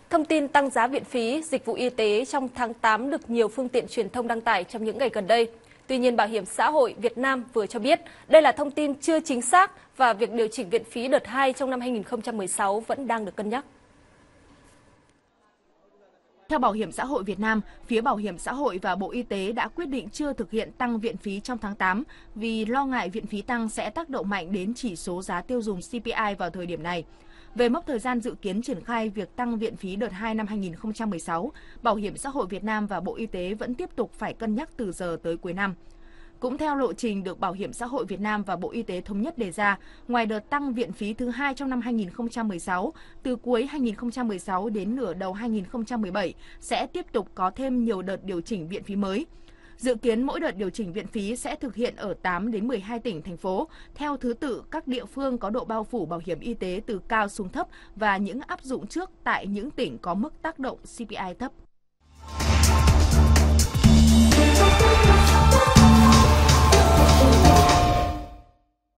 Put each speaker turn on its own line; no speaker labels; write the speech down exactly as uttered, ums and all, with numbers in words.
Thông tin tăng giá viện phí dịch vụ y tế trong tháng tám được nhiều phương tiện truyền thông đăng tải trong những ngày gần đây. Tuy nhiên, Bảo hiểm xã hội Việt Nam vừa cho biết đây là thông tin chưa chính xác và việc điều chỉnh viện phí đợt hai trong năm hai nghìn không trăm mười sáu vẫn đang được cân nhắc.
Theo Bảo hiểm xã hội Việt Nam, phía Bảo hiểm xã hội và Bộ Y tế đã quyết định chưa thực hiện tăng viện phí trong tháng tám vì lo ngại viện phí tăng sẽ tác động mạnh đến chỉ số giá tiêu dùng xê pê i vào thời điểm này. Về mốc thời gian dự kiến triển khai việc tăng viện phí đợt hai năm hai nghìn không trăm mười sáu, Bảo hiểm xã hội Việt Nam và Bộ Y tế vẫn tiếp tục phải cân nhắc từ giờ tới cuối năm. Cũng theo lộ trình được Bảo hiểm xã hội Việt Nam và Bộ Y tế thống nhất đề ra, ngoài đợt tăng viện phí thứ hai trong năm hai nghìn không trăm mười sáu, từ cuối hai nghìn không trăm mười sáu đến nửa đầu hai nghìn không trăm mười bảy sẽ tiếp tục có thêm nhiều đợt điều chỉnh viện phí mới. Dự kiến mỗi đợt điều chỉnh viện phí sẽ thực hiện ở tám đến mười hai tỉnh, thành phố, theo thứ tự các địa phương có độ bao phủ bảo hiểm y tế từ cao xuống thấp và những áp dụng trước tại những tỉnh có mức tác động xê pê i thấp.